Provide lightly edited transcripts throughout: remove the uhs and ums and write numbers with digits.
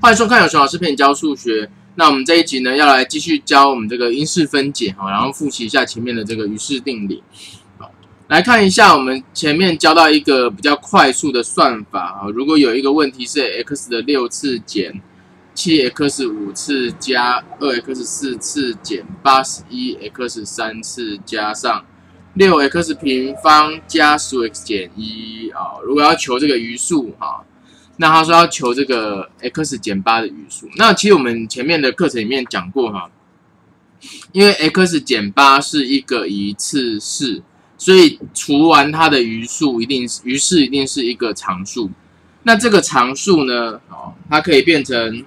欢迎收看有熊老师陪你教数学。那我们这一集呢，要来继续教我们这个因式分解哈，然后复习一下前面的这个余式定理。来看一下，我们前面教到一个比较快速的算法啊。如果有一个问题是 x 的6次减 7x 5次加 2x 4次减 81x 3次加上 6x 平方加 15x 减1啊。如果要求这个余数哈，那他说要求这个 x 减8的余数。那其实我们前面的课程里面讲过哈，因为 x 减8是一个一次式，所以除完它的余式一定是一个常数。那这个常数呢，它可以变成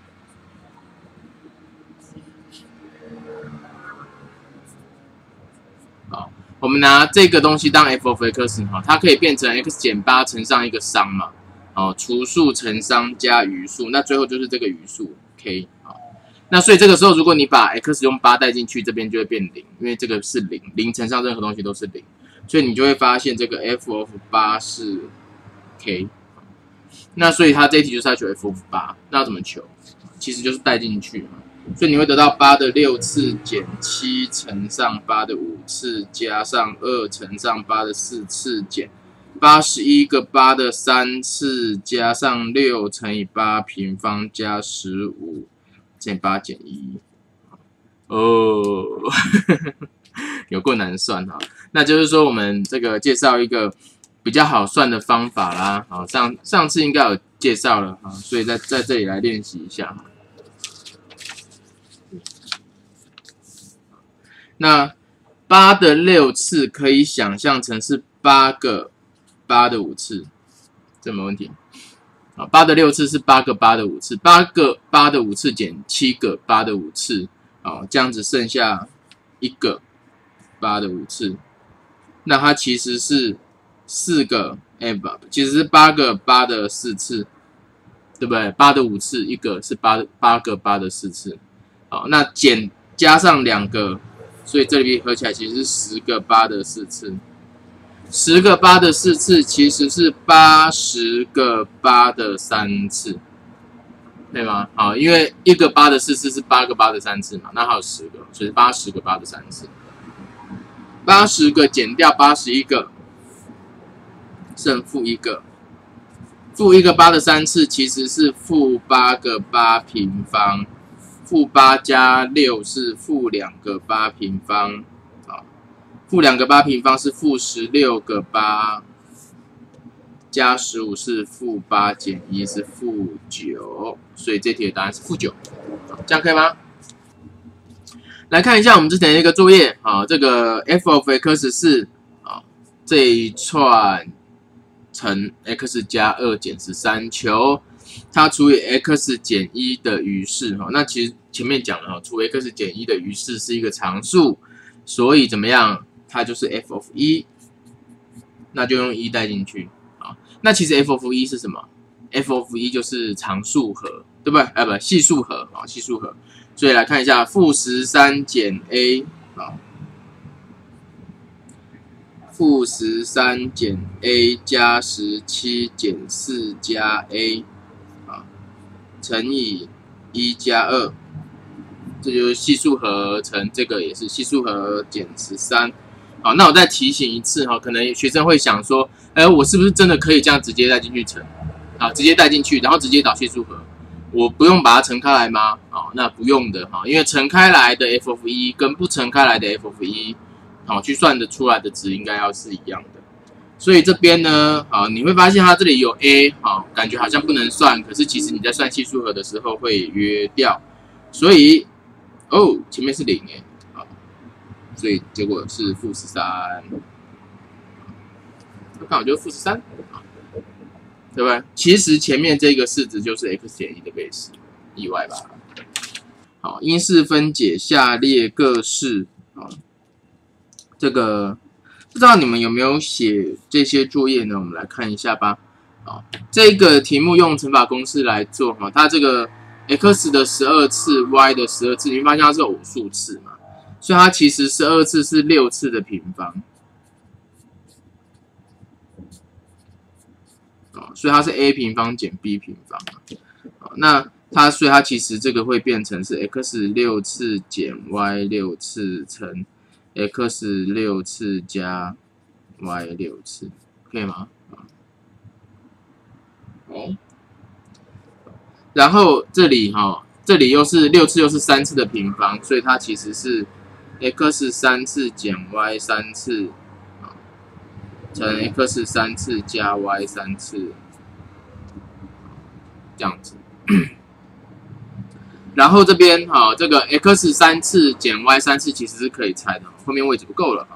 我们拿这个东西当 f of x 哈，它可以变成 x 减8乘上一个商嘛，除数乘商加余数，那最后就是这个余数 k 啊。那所以这个时候，如果你把 x 用8带进去，这边就会变0，因为这个是0乘上任何东西都是0，所以你就会发现这个 f of 8是 k。那所以它这一题就是要求 f of 8，那要怎么求？其实就是带进去，所以你会得到8的6次减7乘上8的5次加上2乘上8的4次减81个8的3次加上6乘以8平方加15乘以8减1。有够难算哈。那就是说我们这个介绍一个比较好算的方法啦。好，上次应该有介绍了哈，所以在这里来练习一下。那8的6次可以想象成是8个8的5次，这没问题。8的6次是8个8的5次，8个8的5次减7个8的5次，这样子剩下1个8的5次。那它其实是4个，其实是8个8的4次，对不对？8的5次1个是8个8的4次。好，那加上2个。所以这里合起来其实是10个8的4次，10个8的4次其实是80个8的3次，对吗？好，因为1个8的4次是8个8的3次嘛，那还有10个，所以80个8的3次，80个减掉81个，剩负1个，负1个8的3次其实是负8个8平方。负8加6是负2个8平方，负2个8平方是负16个8，加15是负8减1是负9，所以这题的答案是负9，这样可以吗？来看一下我们之前的一个作业，这个 f of x 是这一串乘 x 加2减13，求它除以 x 减1的余式。那其实前面讲了，除 x 减1的余式是一个常数，所以怎么样？它就是 f of 1，那就用1带进去。那其实 f of 1是什么 ？f of 1就是常数和，对不对？不，系数和，系数和。所以来看一下，负13减 a，负13减 a 加17减4加 a，乘以1加2，这就是系数和乘这个也是系数和减13。好，那我再提醒一次哈，可能学生会想说，我是不是真的可以这样直接带进去乘？直接带进去，然后直接导系数和，我不用把它乘开来吗？那不用的哈，因为乘开来的 f of 1跟不乘开来的 f of 1，去算得出来的值应该要是一样的。所以这边呢，你会发现它这里有 a， 感觉好像不能算，可是其实你在算系数和的时候会约掉，所以前面是0所以结果是负13，看我就是负13，对不对？其实前面这个式子就是 x 减1的倍式，意外吧？好，因式分解下列各式，这个。不知道你们有没有写这些作业呢？我们来看一下吧。这个题目用乘法公式来做，它这个 x 的12次 ，y 的12次，你会发现它是偶数次嘛，所以它其实12次是6次的平方，所以它是 a 平方减 b 平方。那所以它其实这个会变成是 x 6次减 y 6次乘 x 6次加 y 6次，可以吗？哦，然后这里这里又是6次又是3次的平方，所以它其实是 x 3次减 y 3次乘 x 3次加 y 3次，这样子。然后这边这个 x 3次减 y 3次其实是可以拆的，后面位置不够了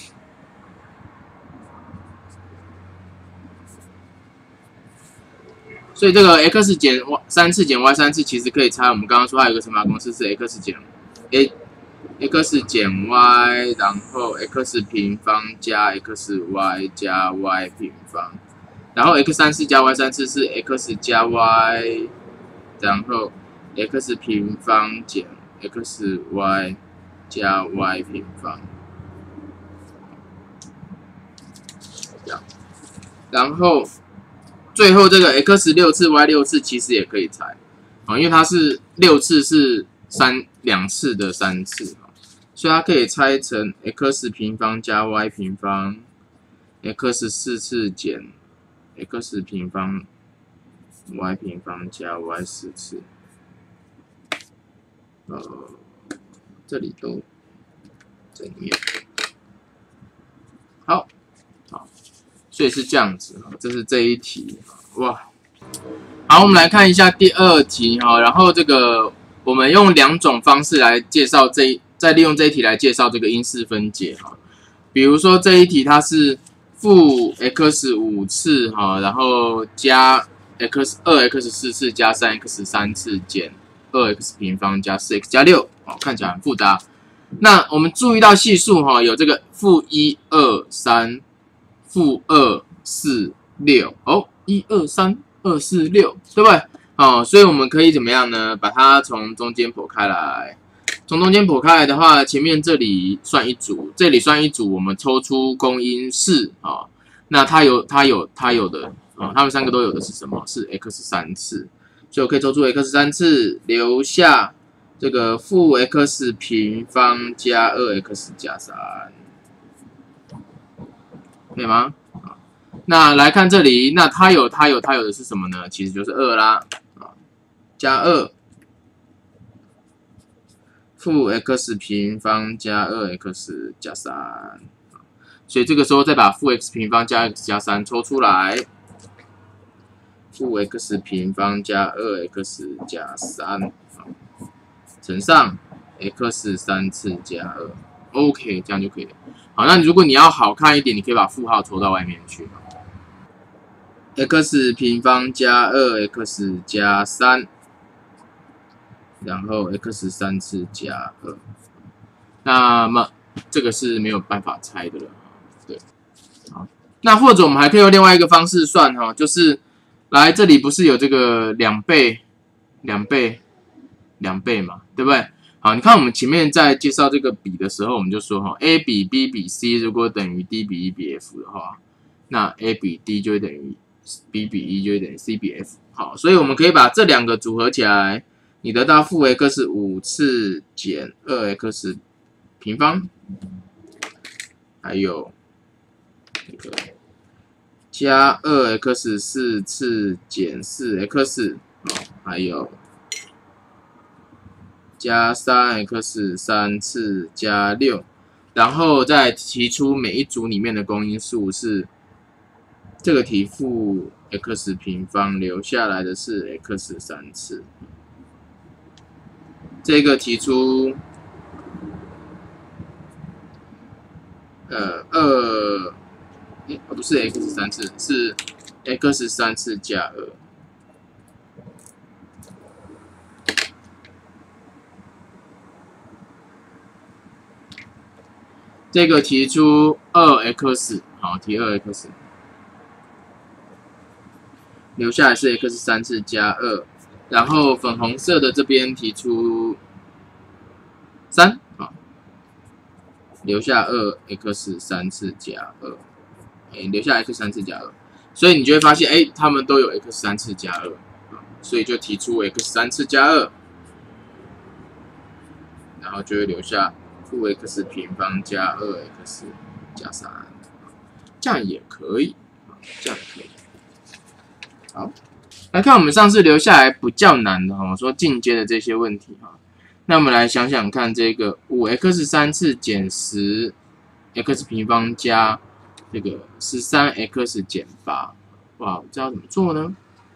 所以这个 x 减 3次减 y 3次其实可以拆。我们刚刚说还有一个乘法公式是 x 减 y， 然后 x 平方加 xy 加 y 平方，然后 x 3次加 y 3次是 x 加 y， 然后 x 平方减 xy 加 y 平方，这样，然后最后这个 x 6次 y 6次其实也可以拆，因为它是6次是2次的3次，所以它可以拆成 x 平方加 y 平方 x 4次减 x 平方 y 平方加 y 4次。这里都在里面。好，所以是这样子，这是这一题，哇。好，我们来看一下第2题然后这个我们用2种方式来介绍再利用这一题来介绍这个因式分解比如说这一题它是负 x 5次然后加 2x 4次加 3x 3次减 2x 平方加 4x 加6，看起来很复杂。那我们注意到系数有这个负1、2、3、负2、4、6 1、2、3、2、4、6，对不对？所以我们可以怎么样呢？把它从中间剖开来。从中间剖开来的话，前面这里算一组，这里算一组，我们抽出公因式那它有的它们3个都有的是什么？是 x 3次，所以我可以抽出 x 3次，留下这个负 x 平方加 2x 加3，可以吗？那来看这里，那它有的是什么呢？其实就是2啦，加2负 x 平方加 2x 加3，所以这个时候再把负 x 平方加 x 加3抽出来，负 x 平方加 2x 加3乘上 x 3次加2 ，OK， 这样就可以了。好，那如果你要好看一点，你可以把负号抽到外面去。x 平方加 2x 加3，然后 x 3次加2，那么这个是没有办法拆的了，对。好，那或者我们还可以用另外一个方式算就是来这里不是有这个2倍嘛，对不对？好，你看我们前面在介绍这个比的时候，我们就说A 比 B 比 C 如果等于 D 比 E 比 F 的话，那 A 比 D 就会等于 B 比 E 就会等于 C 比 F。好，所以我们可以把这2个组合起来，你得到负 x 5次减 2x 平方，还有这个加 2x 4次减 4x， 还有加 3x 3次加6，然后再提出每一组里面的公因数是这个题负 x 平方，留下来的是 x 3次。这个提出不是 x 3次，是 x 3次加2。这个提出 2x， 好，提 2x， 留下来是 x 3次加2，然后粉红色的这边提出3，好，留下 2x 3次加2，留下 x 3次加2，所以你就会发现，它们都有 x 3次加2。 所以就提出 x 3次加2，然后就会留下负 x 平方加2x 加3，这样也可以，这样也可以。好，来看我们上次留下来比较难的哈，说进阶的这些问题哈。那我们来想想看，这个5x 3次减10x 平方加这个13x 减8，哇，这要怎么做呢？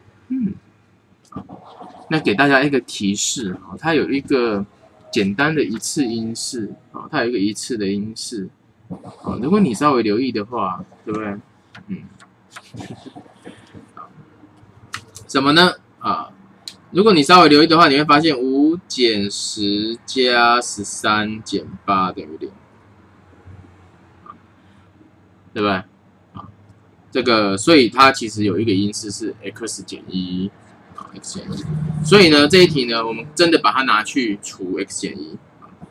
那给大家一个提示哈，它有一个简单的一次因式啊，它有一个一次的因式啊，如果你稍微留意的话，对不对？什么呢？啊，如果你稍微留意的话，你会发现5减10加13减8等于0，对不对？啊，这个，所以它其实有一个因式是 x 减1。x 减1，所以呢，这一题呢，我们真的把它拿去除 x 减1。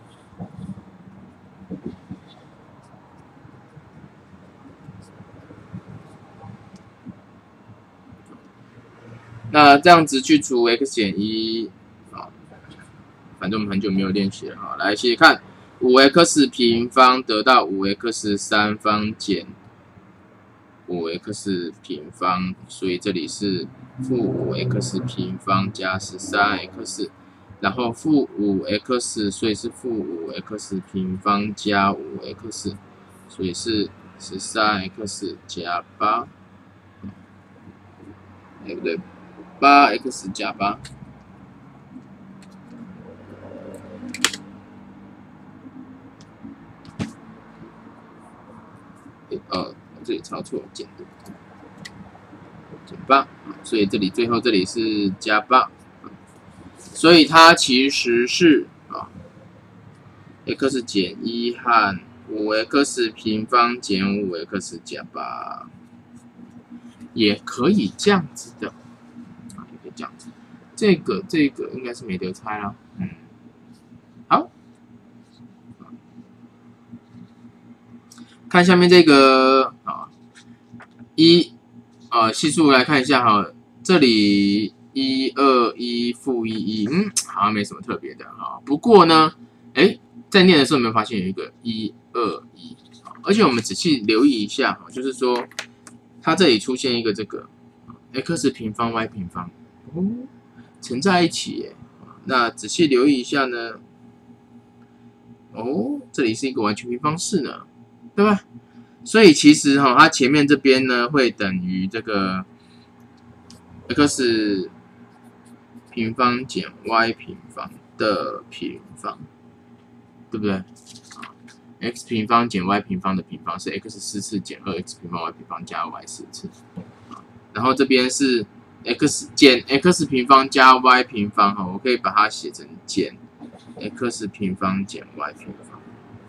那这样子去除 x 减1啊，反正我们很久没有练习了哈，来写看，5x 平方得到5x 3方减5x 平方，所以这里是负5x 平方加13x， 然后负5x， 所以是负5x 平方加5x， 所以是13x 加8，对不对？8x 加8，这里抄错，减8，所以这里是加8，所以它其实是x 减1和5x 平方减5x 加8，也可以这样子的，也可以这样子。这个应该是没得猜啦，好，看下面这个系数来看一下哈，这里1、2、1、负1、1，好像没什么特别的哈。不过呢，在念的时候有没有发现有一个1、2、1？而且我们仔细留意一下哈，就是说它这里出现一个这个 x 平方 y 平方，乘在一起耶。那仔细留意一下呢，这里是一个完全平方式呢，对吧？所以其实它前面这边呢会等于这个 x 平方减 y 平方的平方，对不对？x 平方减 y 平方的平方是 x 4次减 2x 平方 y 平方加 y 4次，然后这边是 x 减 x 平方加 y 平方我可以把它写成减 x 平方减 y 平方。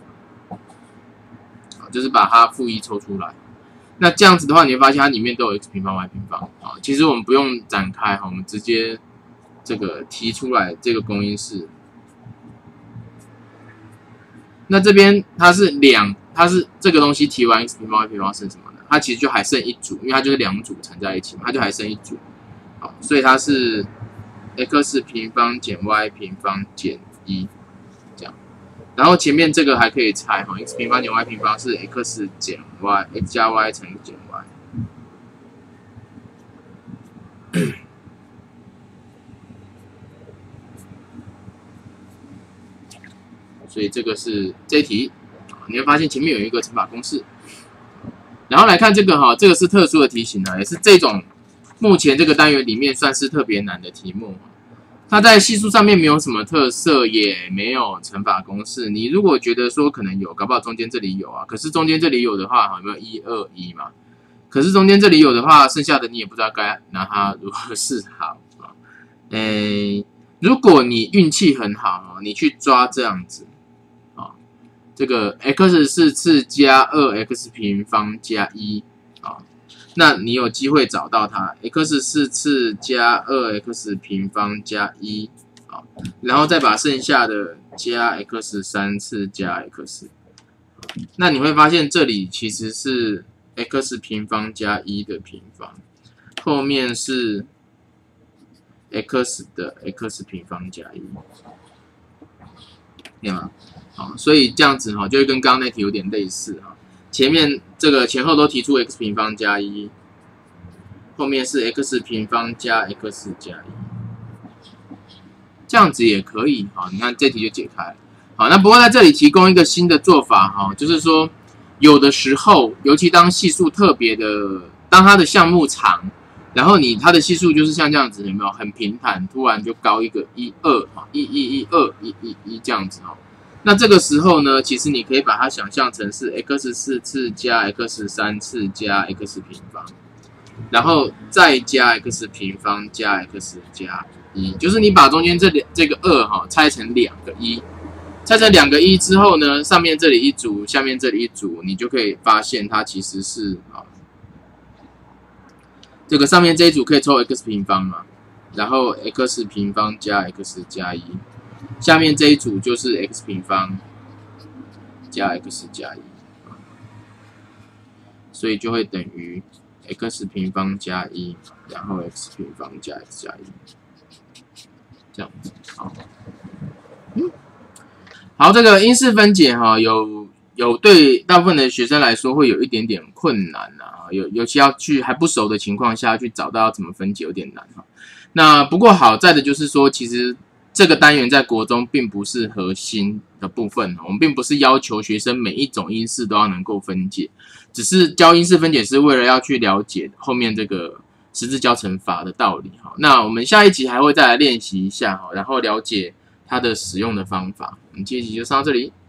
就是把它负1抽出来，那这样子的话，你会发现它里面都有 x 平方 y 平方其实我们不用展开我们直接这个提出来这个公因式。那这边它是这个东西提完 x 平方 y 平方剩什么呢？它其实就还剩一组，因为它就是2组乘在一起嘛，它就还剩一组。所以它是 x 平方减 y 平方减1。然后前面这个还可以拆x 平方减 y 平方是 x 减 y，x 加 y 乘以减 y。所以这个是这一题，你会发现前面有一个乘法公式。然后来看这个这个是特殊的题型也是这种目前这个单元里面算是特别难的题目。它在系数上面没有什么特色，也没有乘法公式。你如果觉得说可能有，搞不好中间这里有可是中间这里有的话，有没有1、2、1嘛？可是中间这里有的话，剩下的你也不知道该拿它如何是好如果你运气很好你去抓这样子这个 x 4次加 2x 平方加1那你有机会找到它 x 4次加 2x 平方加1然后再把剩下的加 x 3次加 x， 那你会发现这里其实是 x 平方加1的平方，后面是 x 的 x 平方加1，对吗？好，所以这样子哈，就会跟刚刚那题有点类似哈。前面这个前后都提出 x 平方加1，后面是 x 平方加 x 加1，这样子也可以哈。你看这题就解开了。好，那不过在这里提供一个新的做法哈，就是说有的时候，尤其当系数特别的，当它的项目长，然后它的系数就是像这样子，有没有很平坦，突然就高一个1、2哈，1、1、1、2、1、1、1这样子哈。那这个时候呢，其实你可以把它想象成是 x4 次加 x3 次加 x 平方，然后再加 x 平方加 x 加1，就是你把中间这个2哈拆成2个1，拆成2个1之后呢，上面这里一组，下面这里一组，你就可以发现它其实是这个上面这一组可以抽 x 平方嘛，然后 x 平方加 x 加1。下面这一组就是 x 平方加 x 加1，所以就会等于 x 平方加1，然后 x 平方加 x 加1，这样子。好，这个因式分解哈，有对大部分的学生来说会有一点点困难啊，尤其要去还不熟的情况下去找到要怎么分解有点难哈。那不过好在的就是说，其实这个单元在国中并不是核心的部分，我们并不是要求学生每一种因式都要能够分解，只是教因式分解是为了要去了解后面这个十字交乘法的道理。那我们下一集还会再来练习一下，然后了解它的使用的方法。我们这一集就上到这里。